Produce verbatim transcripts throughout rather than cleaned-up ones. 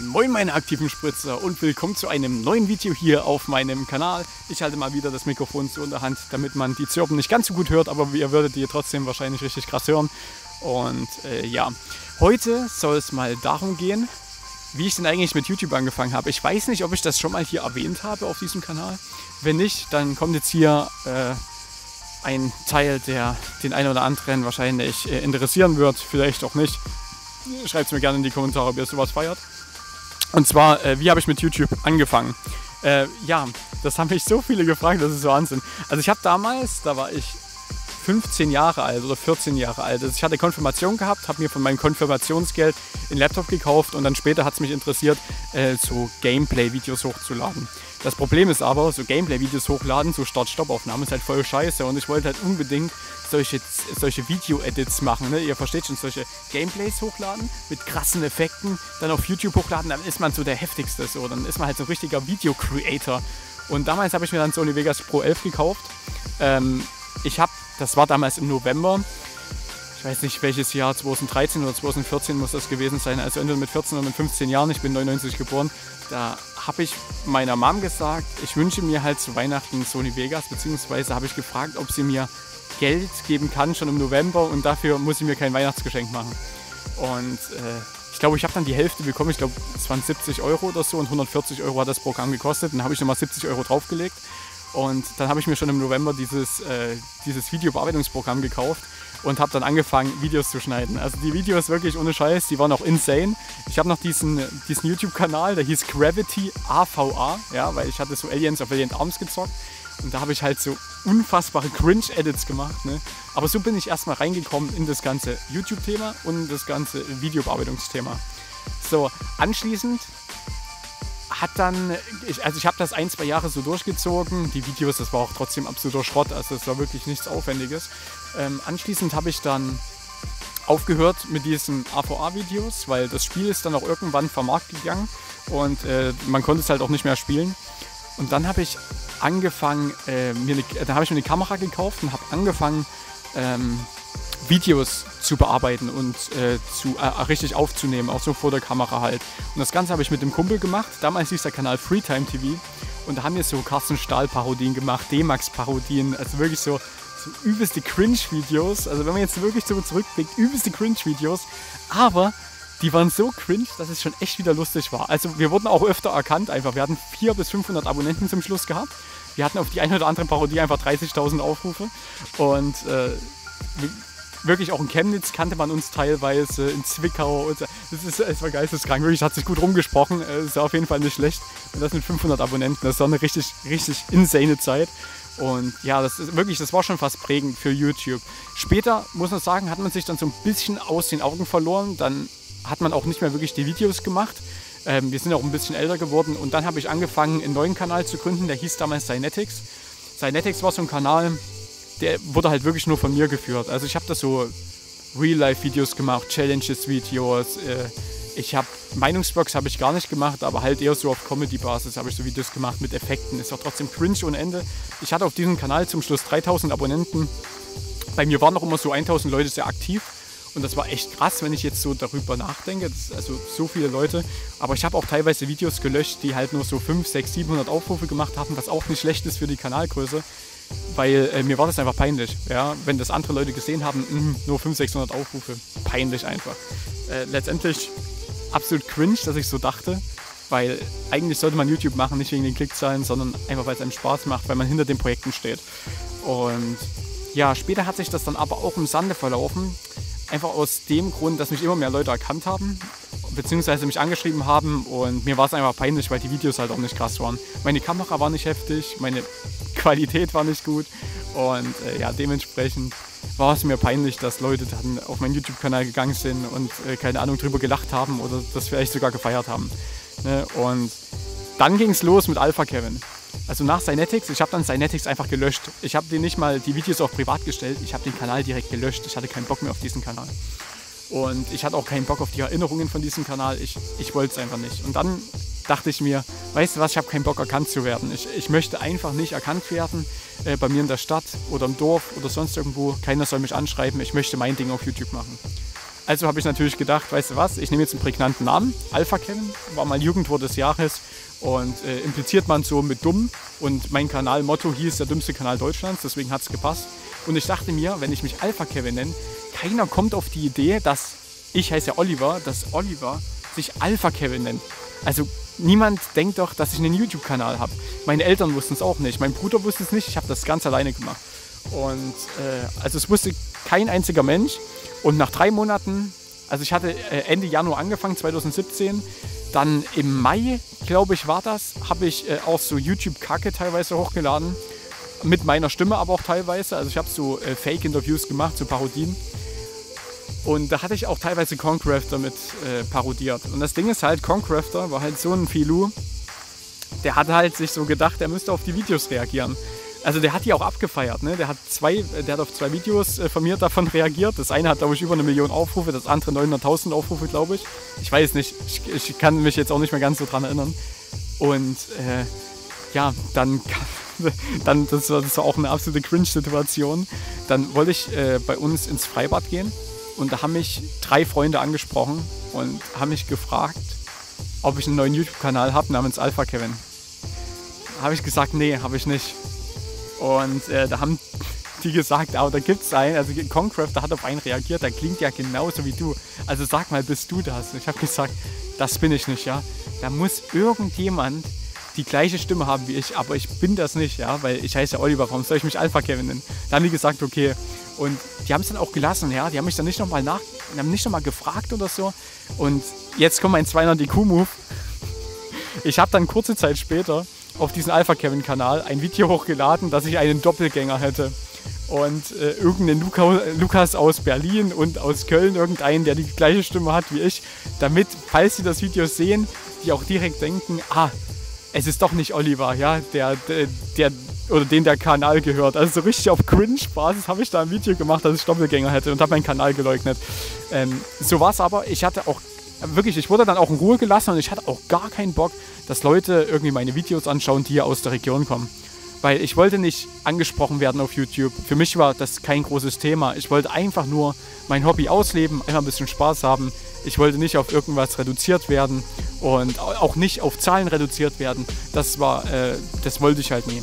Moin Moin meine aktiven Spritzer und willkommen zu einem neuen Video hier auf meinem Kanal. Ich halte mal wieder das Mikrofon so in der Hand, damit man die Zirpen nicht ganz so gut hört, aber ihr würdet die trotzdem wahrscheinlich richtig krass hören. Und äh, ja, heute soll es mal darum gehen, wie ich denn eigentlich mit YouTube angefangen habe. Ich weiß nicht, ob ich das schon mal hier erwähnt habe auf diesem Kanal. Wenn nicht, dann kommt jetzt hier äh, ein Teil, der den einen oder anderen wahrscheinlich äh, interessieren wird, vielleicht auch nicht. Schreibt es mir gerne in die Kommentare, ob ihr sowas feiert. Und zwar, äh, wie habe ich mit YouTube angefangen? Äh, ja, das haben mich so viele gefragt, das ist so Wahnsinn. Also ich habe damals, da war ich fünfzehn Jahre alt oder vierzehn Jahre alt. Also ich hatte Konfirmation gehabt, habe mir von meinem Konfirmationsgeld einen Laptop gekauft und dann später hat es mich interessiert, äh, so Gameplay-Videos hochzuladen. Das Problem ist aber, so Gameplay-Videos hochladen, so Start-Stopp-Aufnahmen ist halt voll scheiße und ich wollte halt unbedingt solche, solche Video-Edits machen, ne? Ihr versteht schon, solche Gameplays hochladen mit krassen Effekten, dann auf YouTube hochladen, dann ist man so der heftigste, so, dann ist man halt so ein richtiger Video-Creator. Und damals habe ich mir dann Sony Vegas Pro elf gekauft. Ähm, ich habe, das war damals im November, ich weiß nicht welches Jahr, zweitausenddreizehn oder zweitausendvierzehn muss das gewesen sein, also entweder mit vierzehn oder mit fünfzehn Jahren, ich bin neunundneunzig geboren, da habe ich meiner Mom gesagt, ich wünsche mir halt zu Weihnachten Sony Vegas, beziehungsweise habe ich gefragt, ob sie mir Geld geben kann, schon im November, und dafür muss sie mir kein Weihnachtsgeschenk machen. Und äh, ich glaube, ich habe dann die Hälfte bekommen, ich glaube, es waren siebzig Euro oder so und hundertvierzig Euro hat das Programm gekostet, dann habe ich nochmal siebzig Euro draufgelegt und dann habe ich mir schon im November dieses, äh, dieses Videobearbeitungsprogramm gekauft und habe dann angefangen, Videos zu schneiden. Also die Videos wirklich ohne Scheiß, die waren auch insane. Ich habe noch diesen, diesen YouTube-Kanal, der hieß Gravity A V A, ja, weil ich hatte so Aliens of Valiant Arms gezockt. Und da habe ich halt so unfassbare Cringe-Edits gemacht. Ne? Aber so bin ich erstmal reingekommen in das ganze YouTube-Thema und das ganze Videobearbeitungsthema. So, anschließend hat dann, ich, also ich habe das ein, zwei Jahre so durchgezogen. Die Videos, das war auch trotzdem absoluter Schrott, also das war wirklich nichts Aufwendiges. Ähm, anschließend habe ich dann aufgehört mit diesen A V A-Videos, weil das Spiel ist dann auch irgendwann vom Markt gegangen und äh, man konnte es halt auch nicht mehr spielen. Und dann habe ich angefangen, äh, mir eine, da habe ich mir eine Kamera gekauft und habe angefangen, ähm, Videos zu bearbeiten und äh, zu, äh, richtig aufzunehmen, auch so vor der Kamera halt. Und das Ganze habe ich mit dem Kumpel gemacht. Damals hieß der Kanal Freetime T V und da haben wir so Carsten Stahl-Parodien gemacht, D-Max-Parodien, also wirklich so, so übelste Cringe-Videos. Also wenn man jetzt wirklich so zurückblickt, übelste Cringe-Videos, aber die waren so cringe, dass es schon echt wieder lustig war. Also wir wurden auch öfter erkannt einfach. Wir hatten vierhundert bis fünfhundert Abonnenten zum Schluss gehabt. Wir hatten auf die eine oder andere Parodie einfach dreißigtausend Aufrufe. Und äh, wirklich auch in Chemnitz kannte man uns teilweise, in Zwickau. Und das, ist, das war geisteskrank. Wirklich, hat sich gut rumgesprochen. Es ist auf jeden Fall nicht schlecht. Und das mit fünfhundert Abonnenten, das war eine richtig, richtig insane Zeit. Und ja, das ist wirklich, das war schon fast prägend für YouTube. Später, muss man sagen, hat man sich dann so ein bisschen aus den Augen verloren. Dann hat man auch nicht mehr wirklich die Videos gemacht. Ähm, wir sind auch ein bisschen älter geworden und dann habe ich angefangen, einen neuen Kanal zu gründen, der hieß damals Cynetics. Cynetics war so ein Kanal, der wurde halt wirklich nur von mir geführt. Also ich habe da so Real-Life-Videos gemacht, Challenges-Videos. Äh, ich habe Meinungsblogs habe ich gar nicht gemacht, aber halt eher so auf Comedy-Basis habe ich so Videos gemacht mit Effekten. Ist auch trotzdem cringe ohne Ende. Ich hatte auf diesem Kanal zum Schluss dreitausend Abonnenten. Bei mir waren noch immer so eintausend Leute sehr aktiv. Und das war echt krass, wenn ich jetzt so darüber nachdenke. Das ist also so viele Leute. Aber ich habe auch teilweise Videos gelöscht, die halt nur so fünfhundert, sechshundert, siebenhundert Aufrufe gemacht haben, was auch nicht schlecht ist für die Kanalgröße. Weil äh, mir war das einfach peinlich. Ja? Wenn das andere Leute gesehen haben, mh, nur fünfhundert, sechshundert Aufrufe. Peinlich einfach. Äh, letztendlich absolut cringe, dass ich so dachte. Weil eigentlich sollte man YouTube machen, nicht wegen den Klickzahlen, sondern einfach, weil es einem Spaß macht, weil man hinter den Projekten steht. Und ja, später hat sich das dann aber auch im Sande verlaufen. Einfach aus dem Grund, dass mich immer mehr Leute erkannt haben, beziehungsweise mich angeschrieben haben und mir war es einfach peinlich, weil die Videos halt auch nicht krass waren. Meine Kamera war nicht heftig, meine Qualität war nicht gut und äh, ja, dementsprechend war es mir peinlich, dass Leute dann auf meinen YouTube-Kanal gegangen sind und äh, keine Ahnung drüber gelacht haben oder das vielleicht sogar gefeiert haben. Ne? Und dann ging es los mit Alpha Kevin. Also nach Cynetics, ich habe dann Cynetics einfach gelöscht. Ich habe den nicht mal die Videos auf privat gestellt, ich habe den Kanal direkt gelöscht. Ich hatte keinen Bock mehr auf diesen Kanal. Und ich hatte auch keinen Bock auf die Erinnerungen von diesem Kanal. Ich, ich wollte es einfach nicht. Und dann dachte ich mir, weißt du was, ich habe keinen Bock erkannt zu werden. Ich, ich möchte einfach nicht erkannt werden äh, bei mir in der Stadt oder im Dorf oder sonst irgendwo. Keiner soll mich anschreiben, ich möchte mein Ding auf YouTube machen. Also habe ich natürlich gedacht, weißt du was, ich nehme jetzt einen prägnanten Namen. Alpha Kevin war mein Jugendwort des Jahres und äh, impliziert man so mit dumm. Und mein Kanalmotto hieß der dümmste Kanal Deutschlands, deswegen hat es gepasst. Und ich dachte mir, wenn ich mich Alpha Kevin nenne, keiner kommt auf die Idee, dass ich heiße ja Oliver, dass Oliver sich Alpha Kevin nennt. Also niemand denkt doch, dass ich einen YouTube-Kanal habe. Meine Eltern wussten es auch nicht, mein Bruder wusste es nicht, ich habe das ganz alleine gemacht. Und äh, also es wusste kein einziger Mensch. Und nach drei Monaten, also ich hatte äh, Ende Januar angefangen, zwanzig siebzehn, dann im Mai, glaube ich, war das, habe ich äh, auch so YouTube-Kacke teilweise hochgeladen. Mit meiner Stimme aber auch teilweise. Also ich habe so äh, Fake-Interviews gemacht, so Parodien. Und da hatte ich auch teilweise Concrafter mit äh, parodiert. Und das Ding ist halt, Concrafter war halt so ein Filou, der hat halt sich so gedacht, er müsste auf die Videos reagieren. Also der hat die auch abgefeiert, ne? Der hat zwei, der hat auf zwei Videos äh, von mir davon reagiert. Das eine hat, glaube ich, über eine Million Aufrufe, das andere neunhunderttausend Aufrufe, glaube ich. Ich weiß nicht, ich, ich kann mich jetzt auch nicht mehr ganz so dran erinnern. Und äh, ja, dann, dann das, war, das war auch eine absolute Cringe-Situation. Dann wollte ich äh, bei uns ins Freibad gehen und da haben mich drei Freunde angesprochen und haben mich gefragt, ob ich einen neuen YouTube-Kanal habe namens Alpha Kevin. Habe ich gesagt, nee, habe ich nicht. Und äh, da haben die gesagt, aber da gibt es einen, also Concrafter hat auf einen reagiert, der klingt ja genauso wie du. Also sag mal, bist du das? Und ich habe gesagt, das bin ich nicht, ja. Da muss irgendjemand die gleiche Stimme haben wie ich, aber ich bin das nicht, ja, weil ich heiße ja Oliver, warum soll ich mich Alpha Kevin nennen? Da haben die gesagt, okay. Und die haben es dann auch gelassen, ja. Die haben mich dann nicht nochmal nach, die haben nicht nochmal gefragt oder so. Und jetzt kommt mein zweihundert I Q-Move. Ich habe dann kurze Zeit später auf diesen Alpha Kevin Kanal ein Video hochgeladen, dass ich einen Doppelgänger hätte. Und äh, irgendeinen Luca, Lukas aus Berlin und aus Köln, irgendeinen, der die gleiche Stimme hat wie ich, damit, falls sie das Video sehen, die auch direkt denken, ah, es ist doch nicht Oliver, ja, der, der, der oder den der Kanal gehört. Also so richtig auf Cringe-Basis habe ich da ein Video gemacht, dass ich Doppelgänger hätte und habe meinen Kanal geleugnet. Ähm, so war es aber. Ich hatte auch wirklich, ich wurde dann auch in Ruhe gelassen und ich hatte auch gar keinen Bock, dass Leute irgendwie meine Videos anschauen, die hier aus der Region kommen. Weil ich wollte nicht angesprochen werden auf YouTube. Für mich war das kein großes Thema. Ich wollte einfach nur mein Hobby ausleben, einfach ein bisschen Spaß haben. Ich wollte nicht auf irgendwas reduziert werden und auch nicht auf Zahlen reduziert werden. Das war, äh, das wollte ich halt nie.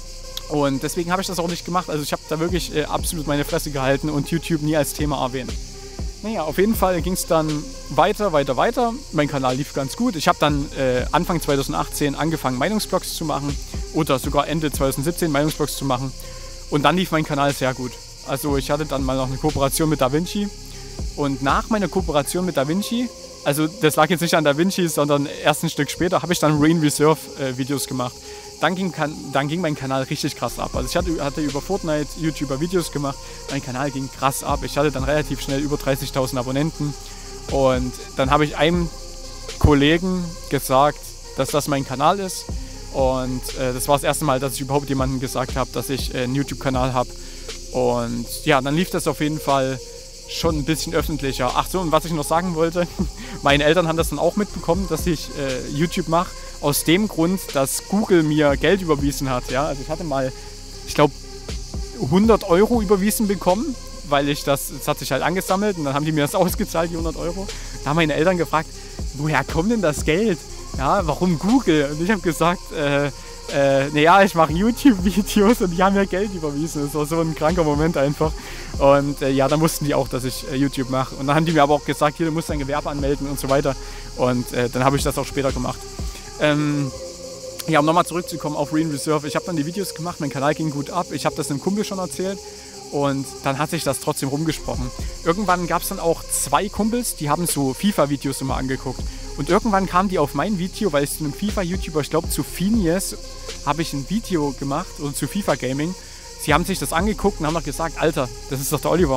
Und deswegen habe ich das auch nicht gemacht. Also ich habe da wirklich äh, absolut meine Fresse gehalten und YouTube nie als Thema erwähnt. Naja, auf jeden Fall ging es dann weiter, weiter, weiter. Mein Kanal lief ganz gut. Ich habe dann äh, Anfang zwanzig achtzehn angefangen, Meinungsblogs zu machen. Oder sogar Ende zwanzig siebzehn Meinungsblogs zu machen. Und dann lief mein Kanal sehr gut. Also ich hatte dann mal noch eine Kooperation mit DaVinci. Und nach meiner Kooperation mit DaVinci, also das lag jetzt nicht an DaVinci, sondern erst ein Stück später, habe ich dann Rain Reserve äh, Videos gemacht. Dann ging, dann ging mein Kanal richtig krass ab. Also ich hatte, hatte über Fortnite YouTuber Videos gemacht. Mein Kanal ging krass ab. Ich hatte dann relativ schnell über dreißigtausend Abonnenten. Und dann habe ich einem Kollegen gesagt, dass das mein Kanal ist. Und äh, das war das erste Mal, dass ich überhaupt jemandem gesagt habe, dass ich äh, einen YouTube-Kanal habe. Und ja, dann lief das auf jeden Fall schon ein bisschen öffentlicher. Ach so, und was ich noch sagen wollte, meine Eltern haben das dann auch mitbekommen, dass ich äh, YouTube mache. Aus dem Grund, dass Google mir Geld überwiesen hat. Ja? Also ich hatte mal, ich glaube, hundert Euro überwiesen bekommen, weil ich das, das hat sich halt angesammelt und dann haben die mir das ausgezahlt, die hundert Euro. Da haben meine Eltern gefragt, woher kommt denn das Geld? Ja, warum Google? Und ich habe gesagt, äh, äh, naja, ich mache YouTube-Videos und die haben mir Geld überwiesen. Das war so ein kranker Moment einfach. Und äh, ja, dann wussten die auch, dass ich äh, YouTube mache. Und dann haben die mir aber auch gesagt, hier, du musst dein Gewerbe anmelden und so weiter. Und äh, dann habe ich das auch später gemacht. Ähm, ja, um nochmal zurückzukommen auf Rain Reserve. Ich habe dann die Videos gemacht, mein Kanal ging gut ab. Ich habe das einem Kumpel schon erzählt. Und dann hat sich das trotzdem rumgesprochen. Irgendwann gab es dann auch zwei Kumpels, die haben so FIFA-Videos immer angeguckt. Und irgendwann kamen die auf mein Video, weil ich zu einem FIFA-YouTuber, ich glaube zu Phineas, habe ich ein Video gemacht, oder zu FIFA Gaming. Sie haben sich das angeguckt und haben noch gesagt, Alter, das ist doch der Oliver.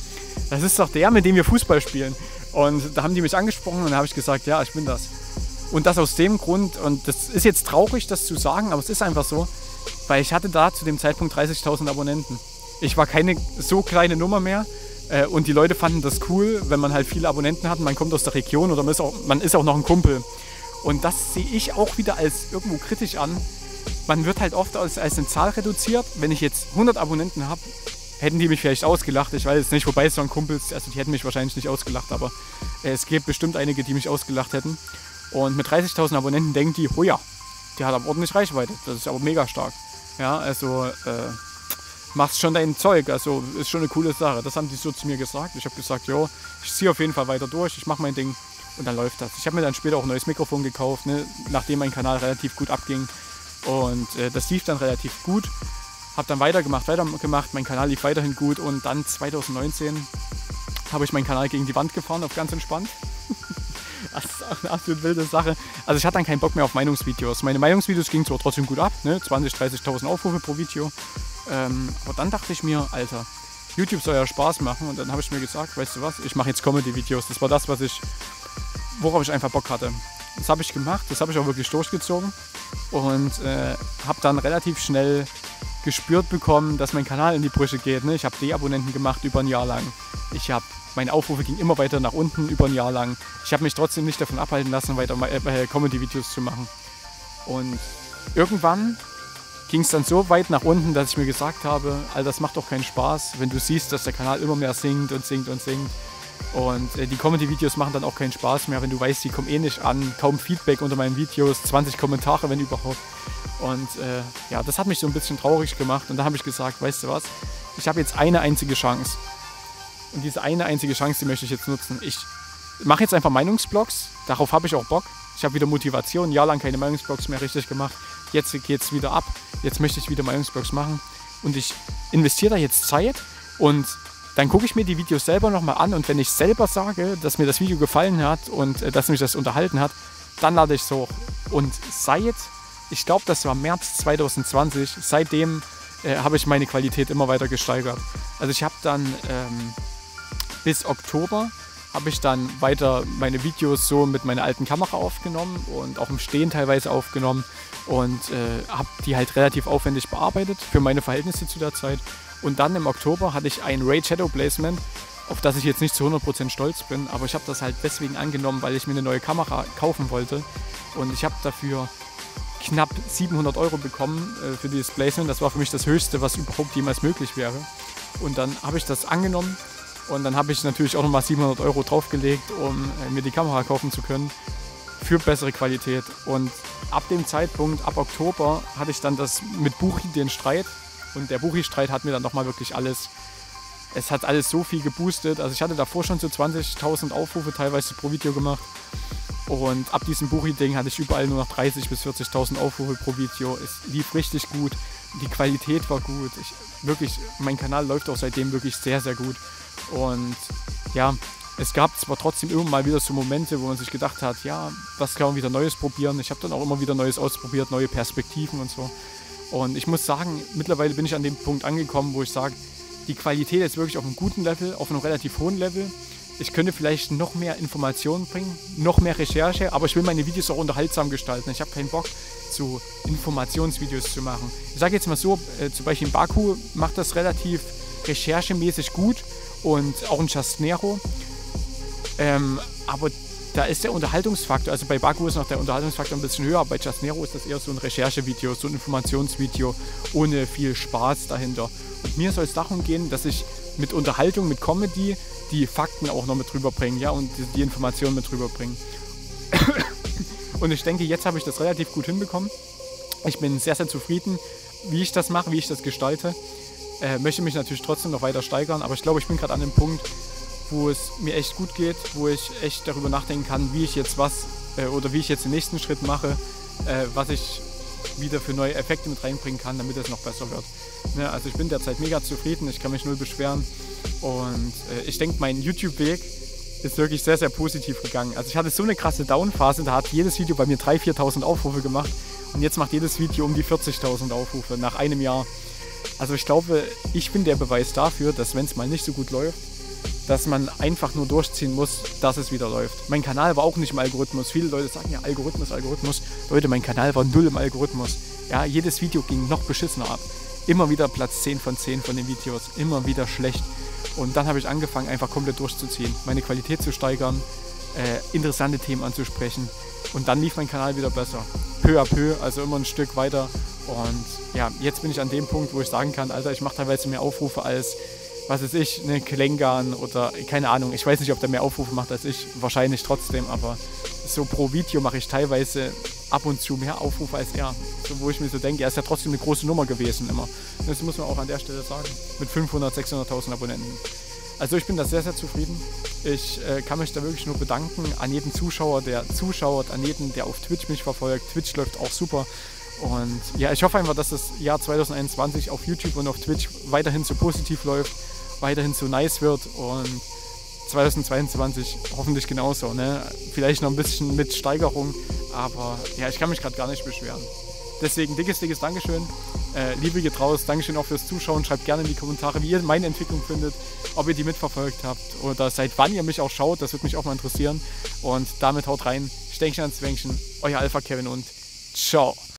Das ist doch der, mit dem wir Fußball spielen. Und da haben die mich angesprochen und da habe ich gesagt, ja, ich bin das. Und das aus dem Grund, und das ist jetzt traurig, das zu sagen, aber es ist einfach so, weil ich hatte da zu dem Zeitpunkt dreißigtausend Abonnenten. Ich war keine so kleine Nummer mehr äh, und die Leute fanden das cool, wenn man halt viele Abonnenten hat, man kommt aus der Region oder man ist auch, man ist auch noch ein Kumpel. Und das sehe ich auch wieder als irgendwo kritisch an. Man wird halt oft als, als eine Zahl reduziert. Wenn ich jetzt hundert Abonnenten habe, hätten die mich vielleicht ausgelacht. Ich weiß es nicht, wobei es waren Kumpels, also die hätten mich wahrscheinlich nicht ausgelacht, aber äh, es gibt bestimmt einige, die mich ausgelacht hätten. Und mit dreißigtausend Abonnenten denken die, oh ja, die hat aber ordentlich Reichweite, das ist aber mega stark. Ja, also äh, machst schon dein Zeug, also ist schon eine coole Sache. Das haben die so zu mir gesagt. Ich habe gesagt, jo, ich ziehe auf jeden Fall weiter durch, ich mache mein Ding und dann läuft das. Ich habe mir dann später auch ein neues Mikrofon gekauft, ne, nachdem mein Kanal relativ gut abging. Und äh, das lief dann relativ gut. Habe dann weitergemacht, weitergemacht, mein Kanal lief weiterhin gut und dann zwanzig neunzehn habe ich meinen Kanal gegen die Wand gefahren, auf ganz entspannt. Das ist auch eine absolut wilde Sache. Also ich hatte dann keinen Bock mehr auf Meinungsvideos. Meine Meinungsvideos gingen zwar trotzdem gut ab, ne? zwanzigtausend, dreißigtausend Aufrufe pro Video. Ähm, aber dann dachte ich mir, Alter, YouTube soll ja Spaß machen. Und dann habe ich mir gesagt, weißt du was, ich mache jetzt Comedy-Videos. Das war das, was ich, worauf ich einfach Bock hatte. Das habe ich gemacht, das habe ich auch wirklich durchgezogen. Und äh, habe dann relativ schnell gespürt bekommen, dass mein Kanal in die Brüche geht. Ne? Ich habe Deabonnenten gemacht über ein Jahr lang. Ich habe, meine Aufrufe gingen immer weiter nach unten über ein Jahr lang. Ich habe mich trotzdem nicht davon abhalten lassen, weiter äh, Comedy-Videos zu machen. Und irgendwann ging es dann so weit nach unten, dass ich mir gesagt habe, Alter, das macht doch keinen Spaß, wenn du siehst, dass der Kanal immer mehr singt und singt und singt. Und äh, die Comedy-Videos machen dann auch keinen Spaß mehr, wenn du weißt, die kommen eh nicht an, kaum Feedback unter meinen Videos, zwanzig Kommentare, wenn überhaupt. Und äh, ja, das hat mich so ein bisschen traurig gemacht und da habe ich gesagt, weißt du was, ich habe jetzt eine einzige Chance. Und diese eine einzige Chance, die möchte ich jetzt nutzen. Ich mache jetzt einfach Meinungsblogs, darauf habe ich auch Bock. Ich habe wieder Motivation, ein Jahr lang keine Meinungsblogs mehr richtig gemacht. Jetzt geht es wieder ab, jetzt möchte ich wieder Meinungsblogs machen. Und ich investiere da jetzt Zeit und dann gucke ich mir die Videos selber nochmal an und wenn ich selber sage, dass mir das Video gefallen hat und äh, dass mich das unterhalten hat, dann lade ich es hoch. Und seit, ich glaube, das war März zwanzig zwanzig, seitdem äh, habe ich meine Qualität immer weiter gesteigert. Also ich habe dann ähm, bis Oktober habe ich dann weiter meine Videos so mit meiner alten Kamera aufgenommen und auch im Stehen teilweise aufgenommen und äh, habe die halt relativ aufwendig bearbeitet für meine Verhältnisse zu der Zeit. Und dann im Oktober hatte ich ein Raid Shadow Placement, auf das ich jetzt nicht zu hundert Prozent stolz bin, aber ich habe das halt deswegen angenommen, weil ich mir eine neue Kamera kaufen wollte. Und ich habe dafür knapp siebenhundert Euro bekommen äh, für dieses Placement. Das war für mich das Höchste, was überhaupt jemals möglich wäre. Und dann habe ich das angenommen und dann habe ich natürlich auch nochmal siebenhundert Euro draufgelegt, um äh, mir die Kamera kaufen zu können für bessere Qualität. Und ab dem Zeitpunkt, ab Oktober, hatte ich dann das mit Buchi den Streit. Und der Buchi-Streit hat mir dann nochmal wirklich alles, es hat alles so viel geboostet. Also ich hatte davor schon so zwanzigtausend Aufrufe teilweise pro Video gemacht. Und ab diesem Buchi-Ding hatte ich überall nur noch dreißigtausend bis vierzigtausend Aufrufe pro Video. Es lief richtig gut, die Qualität war gut. Ich, wirklich, mein Kanal läuft auch seitdem wirklich sehr, sehr gut. Und ja, es gab zwar trotzdem immer mal wieder so Momente, wo man sich gedacht hat, ja, was kann man wieder Neues probieren. Ich habe dann auch immer wieder Neues ausprobiert, neue Perspektiven und so. Und ich muss sagen, mittlerweile bin ich an dem Punkt angekommen, wo ich sage, die Qualität ist wirklich auf einem guten Level, auf einem relativ hohen Level. Ich könnte vielleicht noch mehr Informationen bringen, noch mehr Recherche, aber ich will meine Videos auch unterhaltsam gestalten. Ich habe keinen Bock, so Informationsvideos zu machen. Ich sage jetzt mal so, äh, zum Beispiel Baku macht das relativ recherchemäßig gut und auch ein Chasnero. Ähm, aber da ist der Unterhaltungsfaktor, also bei Baku ist noch der Unterhaltungsfaktor ein bisschen höher, aber bei Chasnero ist das eher so ein Recherchevideo, so ein Informationsvideo ohne viel Spaß dahinter. Und mir soll es darum gehen, dass ich mit Unterhaltung, mit Comedy die Fakten auch noch mit rüberbringe, ja, und die, die Informationen mit rüberbringen. Und ich denke, jetzt habe ich das relativ gut hinbekommen. Ich bin sehr, sehr zufrieden, wie ich das mache, wie ich das gestalte. Äh, möchte mich natürlich trotzdem noch weiter steigern, aber ich glaube, ich bin gerade an dem Punkt, wo es mir echt gut geht, wo ich echt darüber nachdenken kann, wie ich jetzt was äh, oder wie ich jetzt den nächsten Schritt mache, äh, was ich wieder für neue Effekte mit reinbringen kann, damit es noch besser wird. Ja, also ich bin derzeit mega zufrieden, ich kann mich null beschweren und äh, ich denke, mein YouTube-Weg ist wirklich sehr, sehr positiv gegangen. Also ich hatte so eine krasse Down-Phase, da hat jedes Video bei mir dreitausend, viertausend Aufrufe gemacht und jetzt macht jedes Video um die vierzigtausend Aufrufe nach einem Jahr. Also ich glaube, ich bin der Beweis dafür, dass wenn es mal nicht so gut läuft, dass man einfach nur durchziehen muss, dass es wieder läuft. Mein Kanal war auch nicht im Algorithmus. Viele Leute sagen ja Algorithmus, Algorithmus. Leute, mein Kanal war null im Algorithmus. Ja, jedes Video ging noch beschissener ab. Immer wieder Platz zehn von zehn von den Videos. Immer wieder schlecht. Und dann habe ich angefangen, einfach komplett durchzuziehen. Meine Qualität zu steigern, äh, interessante Themen anzusprechen. Und dann lief mein Kanal wieder besser. Peu à peu, also immer ein Stück weiter. Und ja, jetzt bin ich an dem Punkt, wo ich sagen kann, Alter, ich mache teilweise mehr Aufrufe als, was weiß ich, eine Klängern oder keine Ahnung. Ich weiß nicht, ob der mehr Aufrufe macht als ich, wahrscheinlich trotzdem, aber so pro Video mache ich teilweise ab und zu mehr Aufrufe als er. So, wo ich mir so denke, er ist ja trotzdem eine große Nummer gewesen immer. Das muss man auch an der Stelle sagen. Mit fünfhundert, sechshunderttausend Abonnenten. Also ich bin da sehr, sehr zufrieden. Ich äh, kann mich da wirklich nur bedanken an jeden Zuschauer, der zuschaut, an jeden, der auf Twitch mich verfolgt. Twitch läuft auch super. Und ja, ich hoffe einfach, dass das Jahr zwanzig einundzwanzig auf YouTube und auf Twitch weiterhin so positiv läuft, weiterhin so nice wird und zwanzig zweiundzwanzig hoffentlich genauso. Ne? Vielleicht noch ein bisschen mit Steigerung, aber ja, ich kann mich gerade gar nicht beschweren. Deswegen dickes, dickes Dankeschön. Äh, Liebe geht raus. Dankeschön auch fürs Zuschauen. Schreibt gerne in die Kommentare, wie ihr meine Entwicklung findet, ob ihr die mitverfolgt habt oder seit wann ihr mich auch schaut. Das würde mich auch mal interessieren. Und damit haut rein. Stänkchen ans Zwängchen. Euer Alpha Kevin und ciao.